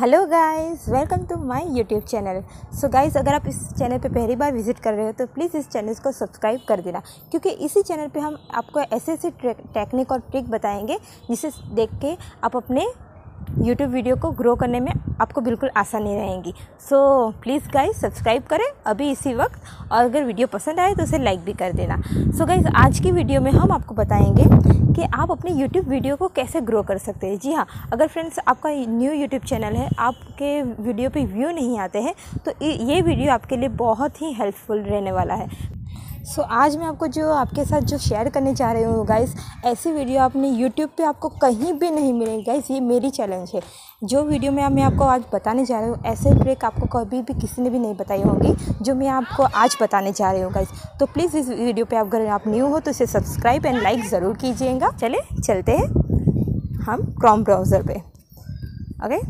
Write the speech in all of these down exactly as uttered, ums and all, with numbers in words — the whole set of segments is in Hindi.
Hello guys, welcome to my YouTube channel. So guys, अगर आप इस चैनल पे पहली बार विजिट कर रहे हो तो प्लीज़ इस चैनल को सब्सक्राइब कर देना, क्योंकि इसी चैनल पे हम आपको ऐसे ऐसे टेक्निक और ट्रिक बताएंगे जिसे देख के आप अपने यूट्यूब वीडियो को ग्रो करने में आपको बिल्कुल आसानी रहेगी। सो प्लीज़ गाइस सब्सक्राइब करें अभी इसी वक्त, और अगर वीडियो पसंद आए तो उसे लाइक भी कर देना। सो गाइस, आज की वीडियो में हम आपको बताएंगे कि आप अपने यूट्यूब वीडियो को कैसे ग्रो कर सकते हैं। जी हाँ, अगर फ्रेंड्स आपका न्यू यूट्यूब चैनल है, आपके वीडियो पे व्यू नहीं आते हैं, तो ये वीडियो आपके लिए बहुत ही हेल्पफुल रहने वाला है। सो so, आज मैं आपको जो आपके साथ जो शेयर करने जा रही हूँ गाइस, ऐसी वीडियो अपने यूट्यूब पे आपको कहीं भी नहीं मिलेगी गाइस। ये मेरी चैलेंज है। जो वीडियो में मैं आपको आज बताने जा रही हूँ, ऐसे ट्रिक आपको कभी भी किसी ने भी नहीं बताई होगी जो मैं आपको आज बताने जा रही हूँ गाइस। तो प्लीज़ इस वीडियो पे आप अगर आप न्यू हो तो इसे सब्सक्राइब एंड लाइक ज़रूर कीजिएगा। चले चलते हैं हम क्रोम ब्राउज़र पे। ओके,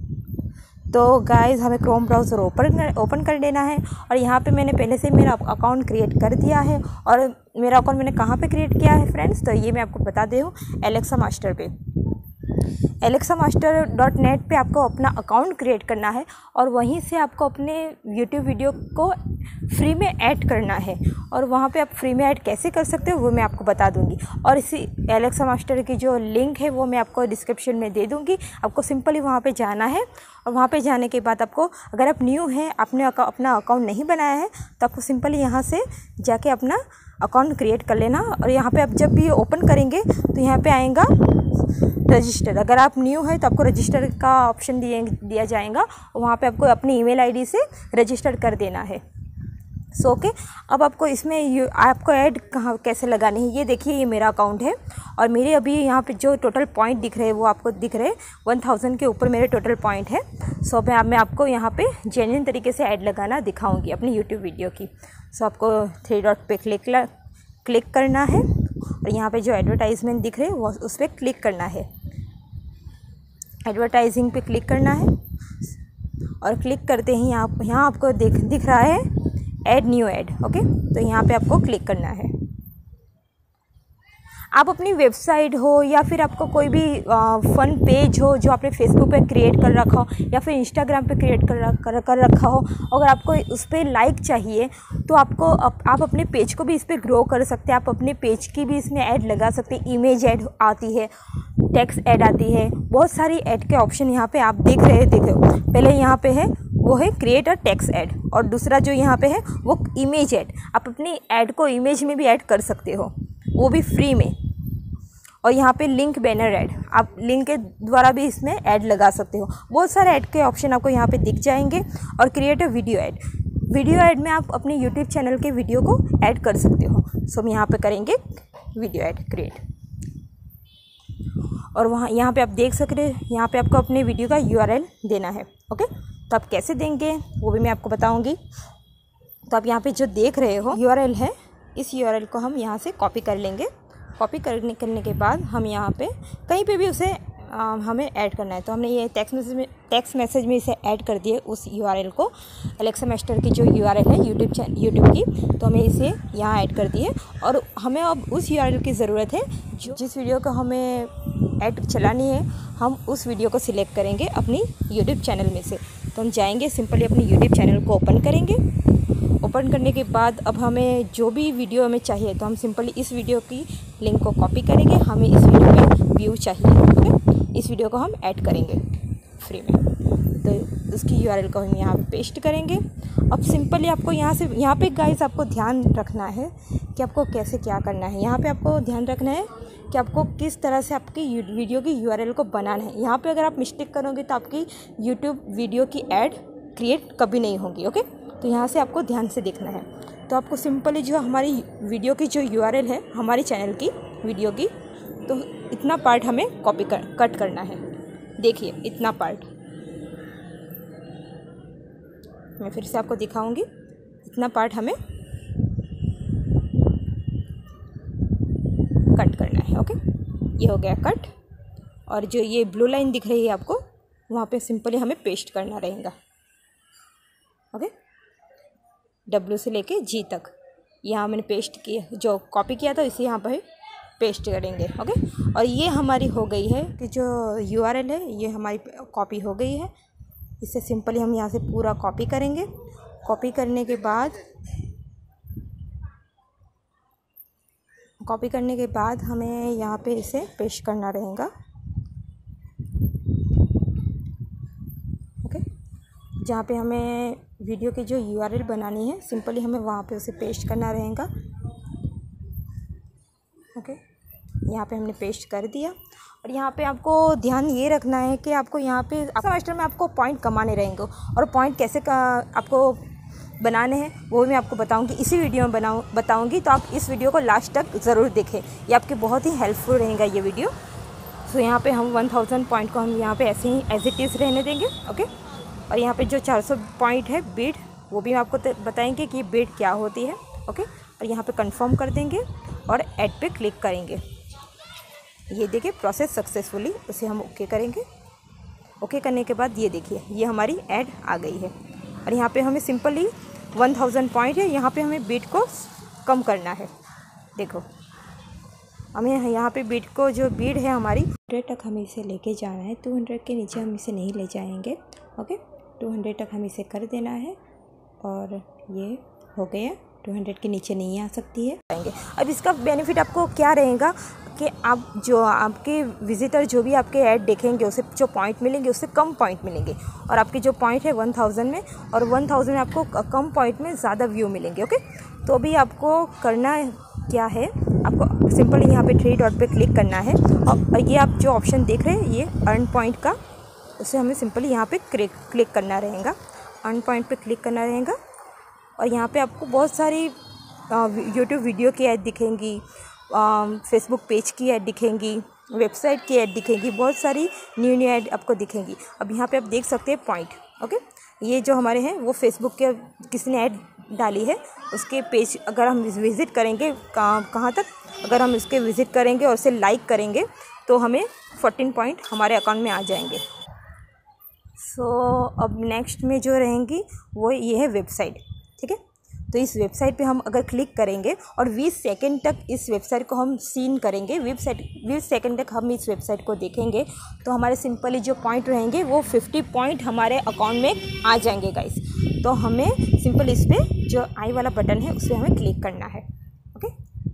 तो गाइज़ हमें क्रोम ब्राउज़र ओपन ओपन कर लेना है, और यहाँ पे मैंने पहले से मेरा अकाउंट क्रिएट कर दिया है। और मेरा अकाउंट मैंने कहाँ पे क्रिएट किया है फ्रेंड्स, तो ये मैं आपको बता दे हूँ, एलेक्सा मास्टर पे। एलेक्सा मास्टर डॉट नेट पर आपको अपना अकाउंट क्रिएट करना है, और वहीं से आपको अपने यूट्यूब वीडियो को फ्री में ऐड करना है। और वहाँ पे आप फ्री में ऐड कैसे कर सकते हो वो मैं आपको बता दूंगी, और इसी एलेक्सा मास्टर की जो लिंक है वो मैं आपको डिस्क्रिप्शन में दे दूंगी। आपको सिंपली वहाँ पे जाना है, और वहाँ पे जाने के बाद आपको, अगर आप न्यू हैं, आपने अपना अकाउंट नहीं बनाया है, तो आपको सिंपली यहाँ से जाके अपना अकाउंट क्रिएट कर लेना। और यहाँ पे आप जब भी ओपन करेंगे तो यहाँ पे आएगा रजिस्टर। अगर आप न्यू है तो आपको रजिस्टर का ऑप्शन दिए दिया जाएगा, वहाँ पे आपको अपनी ईमेल आईडी से रजिस्टर कर देना है। सो ओके, अब आपको इसमें आपको ऐड कहाँ कैसे लगानी है, ये देखिए, ये मेरा अकाउंट है, और मेरे अभी यहाँ पे जो टोटल पॉइंट दिख रहे हैं वो आपको दिख रहे हैं वन थाउजेंड के ऊपर मेरे टोटल पॉइंट है। सो मैं मैं आपको यहाँ पे जेन्युइन तरीके से ऐड लगाना दिखाऊंगी अपनी यूट्यूब वीडियो की। सो आपको थ्री डॉट पे क्लिक क्लिक करना है, और यहाँ पे जो एडवर्टाइजमेंट दिख रहे हैं वो उस पर क्लिक करना है। एडवर्टाइजिंग पे क्लिक करना है, और क्लिक करते ही यहाँ यहाँ आपको दिख दिख रहा है ऐड न्यू ऐड। ओके, तो यहाँ पे आपको क्लिक करना है। आप अपनी वेबसाइट हो या फिर आपको कोई भी फन पेज हो जो आपने फेसबुक पे क्रिएट कर रखा हो या फिर इंस्टाग्राम पे क्रिएट कर कर, कर रखा हो, अगर आपको उस पर लाइक चाहिए तो आपको आप, आप अपने पेज को भी इस पर ग्रो कर सकते हैं। आप अपने पेज की भी इसमें ऐड लगा सकते हैं। इमेज ऐड आती है, टेक्स्ट ऐड आती है, बहुत सारी ऐड के ऑप्शन यहाँ पे आप देख रहे देखे हो। पहले यहाँ पे है वो है क्रिएट अ टेक्स्ट ऐड, और दूसरा जो यहाँ पे है वो इमेज ऐड। आप अपनी ऐड को इमेज में भी ऐड कर सकते हो, वो भी फ्री में। और यहाँ पे लिंक बैनर ऐड, आप लिंक के द्वारा भी इसमें ऐड लगा सकते हो। बहुत सारे ऐड के ऑप्शन आपको यहाँ पे दिख जाएंगे। और create a video ad, video ad में आप अपने यूट्यूब चैनल के वीडियो को ऐड कर सकते हो। सो हम यहाँ पे करेंगे वीडियो ऐड क्रिएट, और वहाँ यहाँ पे आप देख सकते हैं, यहाँ पे आपको अपने वीडियो का यू आर एल देना है। ओके, तो आप कैसे देंगे वो भी मैं आपको बताऊँगी। तो आप यहाँ पे जो देख रहे हो यू आर एल है, इस यू आर एल को हम यहाँ से कॉपी कर लेंगे। कॉपी करने करने के बाद हम यहाँ पे कहीं पे भी उसे आ, हमें ऐड करना है। तो हमने ये टेक्स्ट मैसेज में टेक्स्ट मैसेज में इसे ऐड कर दिए उस यूआरएल को, एलेक्सा मास्टर की जो यूआरएल है यूट्यूब चैनल यूट्यूब की, तो हमें इसे यहाँ ऐड कर दिए। और हमें अब उस यूआरएल की ज़रूरत है जो जिस वीडियो को हमें ऐड चलानी है, हम उस वीडियो को सिलेक्ट करेंगे अपनी यूट्यूब चैनल में से। तो हम जाएंगे, सिंपली अपनी यूट्यूब चैनल को ओपन करेंगे। ओपन करने के बाद अब हमें जो भी वीडियो हमें चाहिए तो हम सिंपली इस वीडियो की लिंक को कॉपी करेंगे। हमें इस वीडियो में व्यू चाहिए, ओके, इस वीडियो को हम ऐड करेंगे फ्री में, तो उसकी यूआरएल को हम यहाँ पे पेस्ट करेंगे। अब सिंपली आपको यहाँ से यहाँ पे गाइस आपको ध्यान रखना है कि आपको कैसे क्या करना है। यहाँ पे आपको ध्यान रखना है कि आपको किस तरह से आपकी वीडियो की यूआरएल को बनाना है। यहाँ पे अगर आप मिस्टेक करोगे तो आपकी यूट्यूब वीडियो की ऐड क्रिएट कभी नहीं होगी। ओके, तो यहाँ से आपको ध्यान से देखना है। तो आपको सिंपली जो हमारी वीडियो की जो यूआरएल है हमारी चैनल की वीडियो की, तो इतना पार्ट हमें कॉपी कर कट करना है। देखिए इतना पार्ट मैं फिर से आपको दिखाऊंगी। इतना पार्ट हमें कट करना है। ओके, ये हो गया कट। और जो ये ब्लू लाइन दिख रही है आपको, वहाँ पे सिंपली हमें पेस्ट करना रहेगा। ओके, डब्ल्यू से लेके जी तक यहाँ मैंने पेस्ट किया, जो कॉपी किया था इसे यहाँ पर पेस्ट करेंगे। ओके, और ये हमारी हो गई है कि जो यूआरएल है ये हमारी कॉपी हो गई है। इसे सिंपली हम यहाँ से पूरा कॉपी करेंगे। कॉपी करने के बाद कॉपी करने के बाद हमें यहाँ पे इसे पेस्ट करना रहेगा। ओके, जहाँ पे हमें वीडियो की जो यूआरएल बनानी है सिंपली हमें वहाँ पे उसे पेस्ट करना रहेगा। ओके, यहाँ पे हमने पेस्ट कर दिया। और यहाँ पे आपको ध्यान ये रखना है कि आपको यहाँ पे सेमेस्टर में आपको पॉइंट कमाने रहेंगे, और पॉइंट कैसे का आपको बनाने हैं वो भी मैं आपको बताऊंगी, इसी वीडियो में बनाऊँ बताऊंगी तो आप इस वीडियो को लास्ट तक ज़रूर देखें, ये आपके बहुत ही हेल्पफुल रहेगा ये वीडियो। सो यहाँ पे हम वन थाउजेंड पॉइंट को हम यहाँ पे ऐसे ही एज इट इज़ रहने देंगे। ओके, और यहाँ पे जो चार सौ पॉइंट है बिड, वो भी हम आपको बताएंगे कि बिड क्या होती है। ओके, और यहाँ पे कंफर्म कर देंगे और ऐड पे क्लिक करेंगे। ये देखिए प्रोसेस सक्सेसफुली, उसे हम ओके करेंगे। ओके करने के बाद ये देखिए ये हमारी ऐड आ गई है। और यहाँ पे हमें सिंपली वन थाउजेंड पॉइंट है, यहाँ पे हमें बिड को कम करना है। देखो हमें यहाँ पे बिड को जो बिड है हमारी हंड्रेड तक हमें इसे लेके जाना है। टू हंड्रेड के नीचे हम इसे नहीं ले जाएंगे। ओके, टू हंड्रेड तक हम इसे कर देना है और ये हो गया। टू हंड्रेड के नीचे नहीं आ सकती है। अब इसका बेनिफिट आपको क्या रहेगा कि आप जो आपके विजिटर जो भी आपके ऐड देखेंगे उसे जो पॉइंट मिलेंगे उससे कम पॉइंट मिलेंगे, और आपके जो पॉइंट है वन थाउजेंड में, और वन थाउजेंड में आपको कम पॉइंट में ज़्यादा व्यू मिलेंगे। ओके, तो अभी आपको करना क्या है, आपको सिंपली यहाँ पे थ्री डॉट पे क्लिक करना है, और ये आप जो ऑप्शन देख रहे हैं ये अर्न पॉइंट का, उसे हमें सिंपली यहाँ पे क्लिक क्लिक करना रहेगा। अर्न पॉइंट पे क्लिक करना रहेगा और यहाँ पे आपको बहुत सारी यूट्यूब वीडियो की ऐड दिखेंगी, फेसबुक पेज की ऐड दिखेंगी, वेबसाइट की ऐड दिखेंगी, बहुत सारी न्यू न्यू ऐड आपको दिखेंगी। अब यहाँ पे आप देख सकते हैं पॉइंट। ओके, ये जो हमारे हैं वो फेसबुक के किसी ने ऐड डाली है, उसके पेज अगर हम विज़िट करेंगे कहाँ कहाँ तक, अगर हम इसके विज़िट करेंगे और उसे लाइक करेंगे तो हमें फोर्टीन पॉइंट हमारे अकाउंट में आ जाएंगे। सो so, अब नेक्स्ट में जो रहेंगी वो ये है वेबसाइट। ठीक है, तो इस वेबसाइट पे हम अगर क्लिक करेंगे और बीस सेकंड तक इस वेबसाइट को हम सीन करेंगे, वेबसाइट बीस सेकंड तक हम इस वेबसाइट को देखेंगे तो हमारे सिंपली जो पॉइंट रहेंगे वो फिफ्टी पॉइंट हमारे अकाउंट में आ जाएंगे गाइस। तो हमें सिंपल इस पर जो आई वाला बटन है उस पर हमें क्लिक करना है। ओके,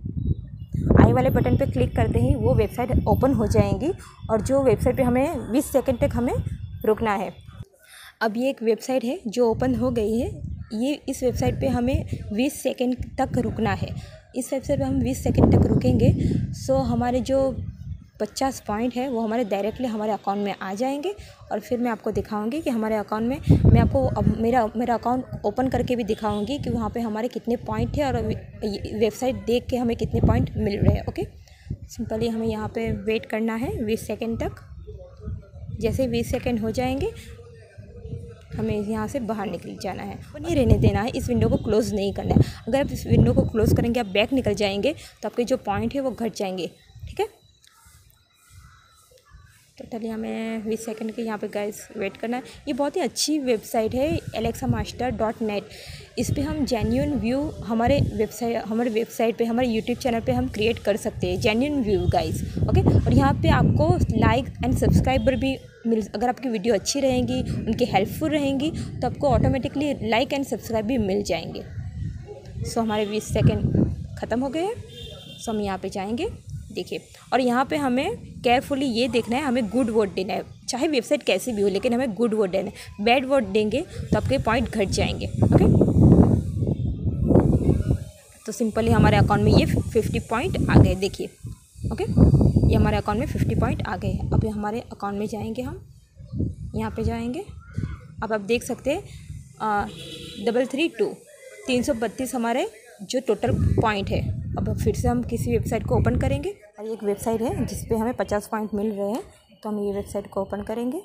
आई वाले बटन पे क्लिक करते ही वो वेबसाइट ओपन हो जाएंगी, और जो वेबसाइट पे हमें बीस सेकंड तक हमें रुकना है। अब ये एक वेबसाइट है जो ओपन हो गई है, ये इस वेबसाइट पे हमें बीस सेकंड तक रुकना है। इस वेबसाइट पे हम बीस सेकंड तक रुकेंगे सो हमारे जो पचास पॉइंट है वो हमारे डायरेक्टली हमारे अकाउंट में आ जाएंगे। और फिर मैं आपको दिखाऊंगी कि हमारे अकाउंट में, मैं आपको अब मेरा मेरा अकाउंट ओपन करके भी दिखाऊंगी कि वहाँ पे हमारे कितने पॉइंट थे और वेबसाइट देख के हमें कितने पॉइंट मिल रहे हैं। ओके, सिंपली हमें यहाँ पे वेट करना है बीस सेकेंड तक। जैसे बीस सेकेंड हो जाएंगे हमें यहाँ से बाहर निकल जाना है, वो नहीं रहने देना है, इस विंडो को क्लोज़ नहीं करना है। अगर आप इस विंडो को क्लोज़ करेंगे, आप बैक निकल जाएंगे तो आपके जो पॉइंट है वो घट जाएंगे। ठीक है, टोटली हमें बीस सेकंड के यहाँ पे गाइस वेट करना है। ये बहुत ही अच्छी वेबसाइट है एलेक्सा मास्टर डॉट नेट। इस पे हम जेन्युइन व्यू हमारे वेबसाइट हमारे वेबसाइट पे हमारे यूट्यूब चैनल पे हम क्रिएट कर सकते हैं, जेन्युइन व्यू गाइस। ओके, और यहाँ पे आपको लाइक एंड सब्सक्राइबर भी मिल, अगर आपकी वीडियो अच्छी रहेंगी, उनकी हेल्पफुल रहेंगी तो आपको ऑटोमेटिकली लाइक एंड सब्सक्राइब भी मिल जाएंगे। सो हमारे बीस सेकेंड ख़त्म हो गए हैं। सो हम यहाँ पे जाएंगे, देखिए, और यहाँ पे हमें केयरफुली ये देखना है, हमें गुड वर्ड देना है, चाहे वेबसाइट कैसी भी हो लेकिन हमें गुड वर्ड देना है। बैड वर्ड देंगे तो आपके पॉइंट घट जाएंगे। ओके, तो सिंपली हमारे अकाउंट में ये फिफ्टी पॉइंट आ गए, देखिए। ओके, ये हमारे अकाउंट में फिफ्टी पॉइंट आ गए हैं। अब हमारे अकाउंट में जाएंगे, हम यहाँ पे जाएंगे। अब आप देख सकते हैं डबल थ्री टू तीन सौ बत्तीस हमारे जो टोटल पॉइंट है। अब फिर से हम किसी वेबसाइट को ओपन करेंगे, और एक वेबसाइट है जिस पे हमें पचास पॉइंट मिल रहे हैं, तो हम ये वेबसाइट को ओपन करेंगे।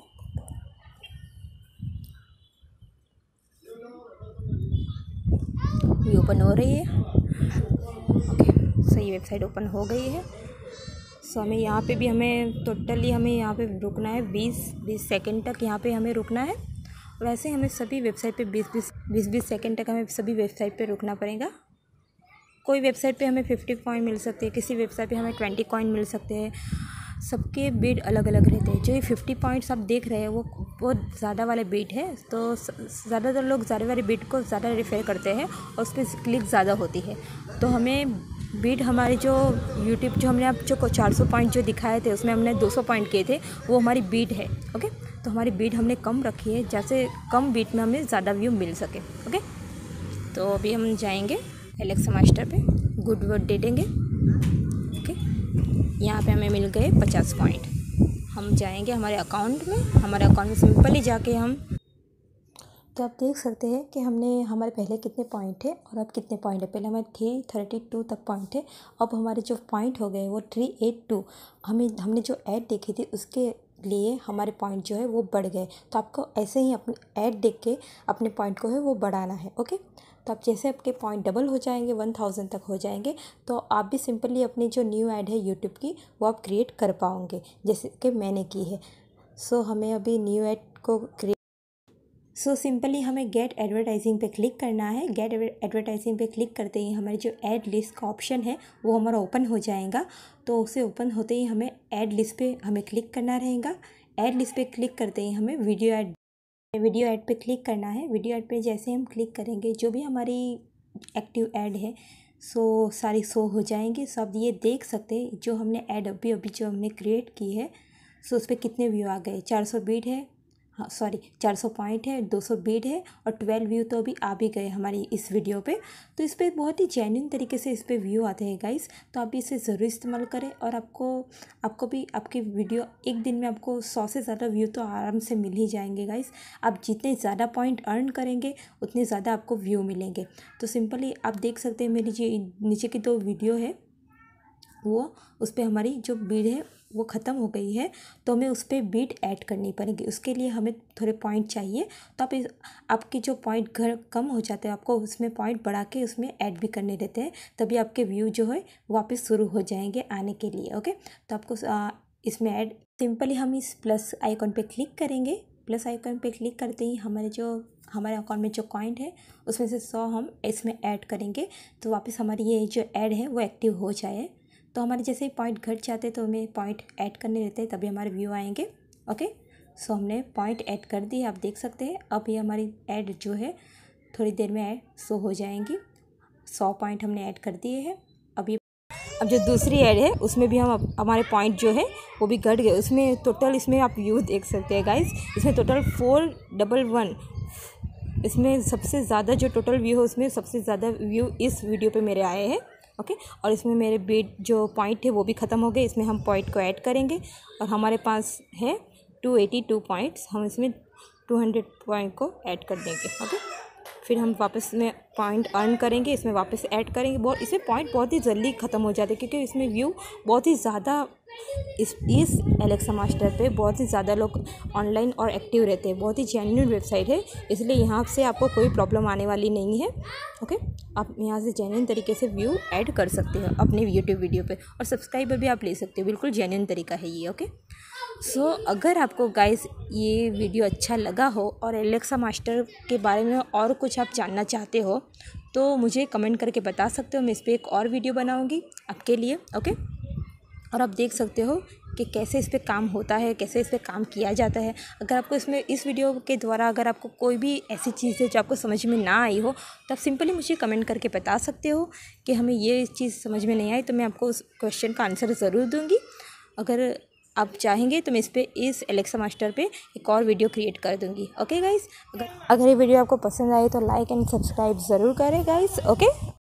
ये ओपन हो रही है। ओके, सो ये वेबसाइट ओपन हो गई है। सो हमें यहाँ पे भी हमें टोटली हमें यहाँ पे रुकना है बीस बीस सेकंड तक, यहाँ पे हमें रुकना है। और ऐसे हमें सभी वेबसाइट पे बीस बीस बीस बीस सेकंड तक हमें सभी वेबसाइट पे रुकना पड़ेगा। कोई वेबसाइट पे हमें फिफ्टी कॉइन मिल सकते हैं, किसी वेबसाइट पे हमें ट्वेंटी कॉइन मिल सकते हैं। सबके बीट अलग अलग रहते हैं। जो ये फिफ्टी पॉइंट्स आप देख रहे हैं वो बहुत ज़्यादा वाले बीट है, तो ज़्यादातर लोग ज़्यादा वाले बीट को ज़्यादा रेफर करते हैं और उस पर क्लिक ज़्यादा होती है। तो हमें बीट हमारे जो यूट्यूब जो हमने आप जो चार सौ पॉइंट जो दिखाए थे उसमें हमने दो सौ पॉइंट किए थे, वो हमारी बीट है। ओके, तो हमारी बीट हमने कम रखी है, जैसे कम बीट में हमें ज़्यादा व्यू मिल सके। ओके, तो अभी हम जाएंगे एलेक्सा मास्टर पे, गुड वर्ड दे देंगे। ओके, यहाँ पे हमें मिल गए पचास पॉइंट। हम जाएंगे हमारे अकाउंट में, हमारे अकाउंट में सिंपली जाके हम, तो आप देख सकते हैं कि हमने हमारे पहले कितने पॉइंट थे और अब कितने पॉइंट है। पहले हमारे थ्री थर्टी टू तक पॉइंट थे, अब हमारे जो पॉइंट हो गए वो थ्री एट टू। हमें हमने जो ऐड देखी थी उसके लिए हमारे पॉइंट जो है वो बढ़ गए। तो आपको ऐसे ही अपने ऐड देख के अपने पॉइंट को है वो बढ़ाना है। ओके, तो आप जैसे आपके पॉइंट डबल हो जाएंगे, वन थाउजेंड तक हो जाएंगे, तो आप भी सिंपली अपनी जो न्यू ऐड है यूट्यूब की वो आप क्रिएट कर पाओगे, जैसे कि मैंने की है। सो हमें अभी न्यू ऐड को क्रिएट सो सिंपली हमें गेट एडवर्टाइजिंग पे क्लिक करना है। गेट एडवर्टाइजिंग पे क्लिक करते ही हमारी जो ऐड लिस्ट का ऑप्शन है वो हमारा ओपन हो जाएगा। तो उसे ओपन होते ही हमें ऐड लिस्ट पे हमें क्लिक करना रहेगा। ऐड लिस्ट पे क्लिक करते ही हमें वीडियो ऐड वीडियो ऐड पे क्लिक करना है। वीडियो ऐड पे जैसे हम क्लिक करेंगे जो भी हमारी एक्टिव ऐड है सो सारी शो हो जाएंगी। सो आप ये देख सकते हैं जो हमने ऐड अभी अभी जो हमने क्रिएट की है सो उस पर कितने व्यू आ गए। चार सौ बीट है, हाँ सॉरी चार सौ पॉइंट है, दो सौ बीट है और ट्वेल्व व्यू तो अभी आ भी गए हमारी इस वीडियो पे। तो इस पर बहुत ही जेन्युइन तरीके से इस पर व्यू आते हैं गाइस। तो आप इसे ज़रूर इस्तेमाल करें और आपको आपको भी आपकी वीडियो एक दिन में आपको सौ से ज़्यादा व्यू तो आराम से मिल ही जाएंगे गाइस। आप जितने ज़्यादा पॉइंट अर्न करेंगे उतने ज़्यादा आपको व्यू मिलेंगे। तो सिंपली आप देख सकते हैं मेरी जो नीचे की दो वीडियो है वो उस पर हमारी जो बीट है वो ख़त्म हो गई है, तो हमें उस पर बीट ऐड करनी पड़ेगी। उसके लिए हमें थोड़े पॉइंट चाहिए। तो आप इस आपके जो पॉइंट घर कम हो जाते हैं आपको उसमें पॉइंट बढ़ा के उसमें ऐड भी करने देते हैं, तभी आपके व्यू जो है वापस शुरू हो जाएंगे आने के लिए। ओके, तो आपको आ, इसमें ऐड सिंपली हम इस प्लस आइकॉन पे क्लिक करेंगे। प्लस आइकॉन पे क्लिक करते ही हमारे जो हमारे अकाउंट में जो कॉइंट है उसमें से सौ हम इसमें ऐड करेंगे, तो वापस हमारी ये जो ऐड है वो एक्टिव हो जाए। तो हमारे जैसे ही पॉइंट घट जाते हैं तो हमें पॉइंट ऐड करने रहते हैं, तभी हमारे व्यू आएंगे। ओके, सो हमने पॉइंट ऐड कर दिए, आप देख सकते हैं। अब ये हमारी ऐड जो है थोड़ी देर में ऐड शो हो जाएंगी। सौ पॉइंट हमने ऐड कर दिए हैं। अब ये अब जो दूसरी ऐड है उसमें भी हम हमारे पॉइंट जो है वो भी घट गए। उसमें टोटल इसमें आप व्यू देख सकते हैं गाइस, इसमें टोटल फोर डबल वन इसमें सबसे ज़्यादा जो टोटल व्यू है उसमें सबसे ज़्यादा व्यू इस वीडियो पे मेरे आए हैं। Okay okay? और इसमें मेरे बीट जो पॉइंट थे वो भी ख़त्म हो गए। इसमें हम पॉइंट को ऐड करेंगे और हमारे पास है टू एटी टू पॉइंट्स, हम इसमें टू हंड्रेड पॉइंट को ऐड कर देंगे। Okay okay? फिर हम वापस में पॉइंट अर्न करेंगे, इसमें वापस ऐड करेंगे। बहुत इसमें पॉइंट बहुत ही जल्दी ख़त्म हो जाते हैं क्योंकि इसमें व्यू बहुत ही ज़्यादा इस इस एलेक्सा मास्टर पे बहुत ही ज़्यादा लोग ऑनलाइन और एक्टिव रहते हैं। बहुत ही जेन्युइन वेबसाइट है, इसलिए यहाँ से आपको कोई प्रॉब्लम आने वाली नहीं है। ओके, आप यहाँ से जेन्युइन तरीके से व्यू ऐड कर सकते हो अपने यूट्यूब वीडियो पे और सब्सक्राइबर भी आप ले सकते हो। बिल्कुल जेन्युइन तरीका है ये। ओके, सो so, अगर आपको गाइस ये वीडियो अच्छा लगा हो और एलेक्सा मास्टर के बारे में और कुछ आप जानना चाहते हो तो मुझे कमेंट करके बता सकते हो। मैं इस पर एक और वीडियो बनाऊँगी आपके लिए। ओके, और आप देख सकते हो कि कैसे इस पे काम होता है, कैसे इस पे काम किया जाता है। अगर आपको इसमें इस वीडियो के द्वारा अगर आपको कोई भी ऐसी चीज़ है जो आपको समझ में ना आई हो तो आप सिंपली मुझे कमेंट करके बता सकते हो कि हमें ये चीज़ समझ में नहीं आई, तो मैं आपको उस क्वेश्चन का आंसर ज़रूर दूँगी। अगर आप चाहेंगे तो मैं इस पे इस एलेक्सा मास्टर पे एक और वीडियो क्रिएट कर दूँगी। ओके गाइज़, अगर अगर ये वीडियो आपको पसंद आए तो लाइक एंड सब्सक्राइब ज़रूर करें गाइज़। ओके।